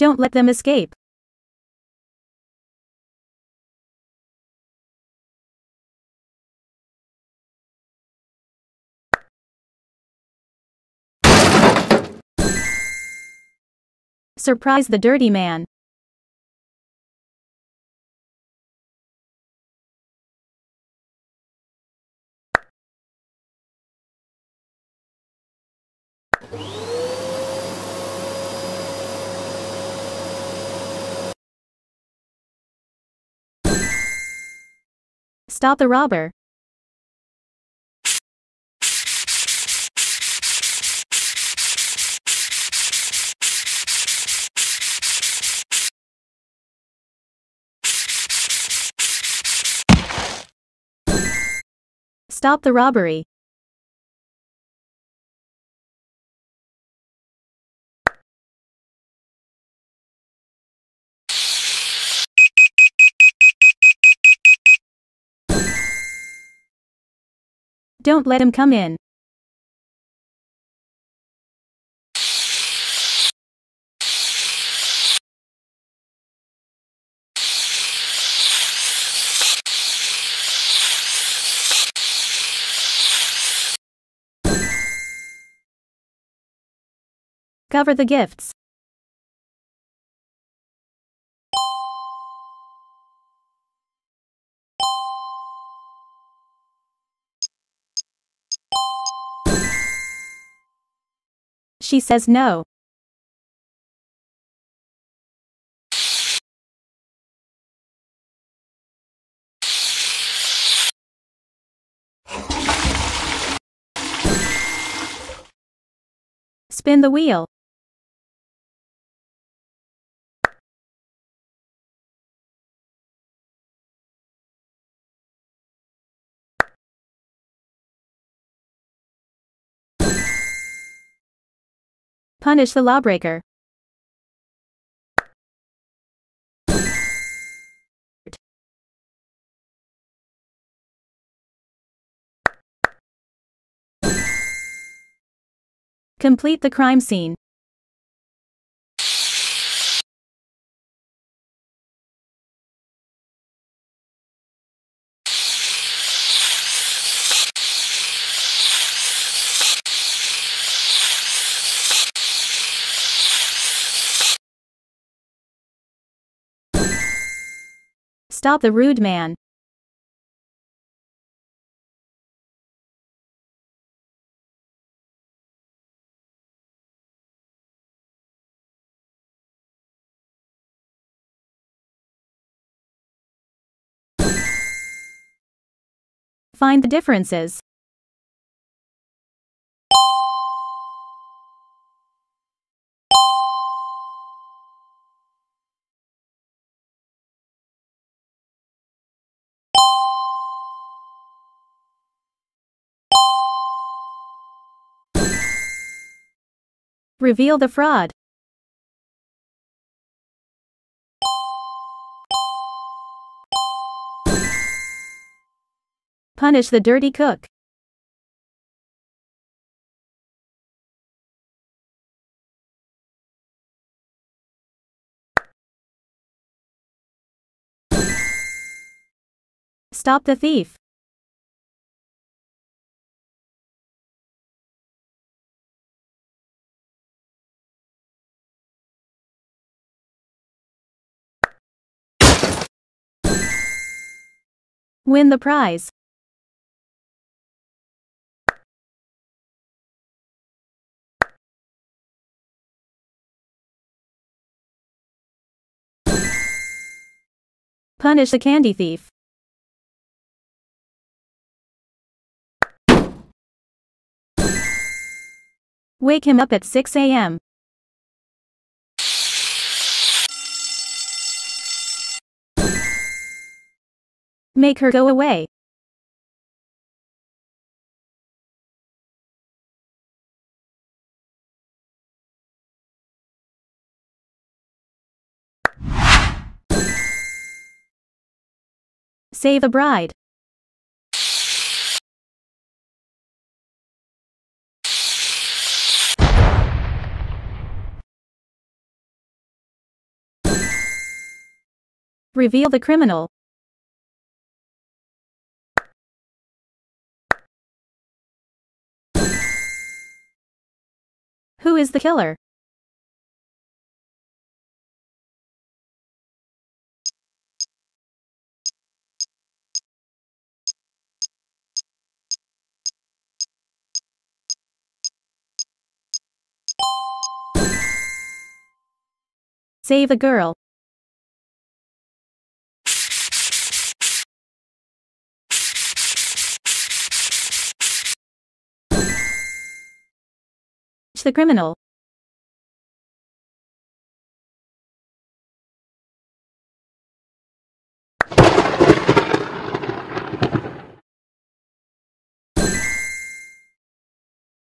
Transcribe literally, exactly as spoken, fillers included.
Don't let them escape. Surprise the dirty man. Stop the robber. Stop the robbery. Don't let him come in. Cover the gifts. She says no. Spin the wheel. Punish the lawbreaker. Complete the crime scene. Stop the rude man. Find the differences. Reveal the fraud. Punish the dirty cook. Stop the thief. Win the prize. Punish the candy thief. Wake him up at six A M Make her go away. Save the bride. Reveal the criminal. Who is the killer? Save a girl. The criminal.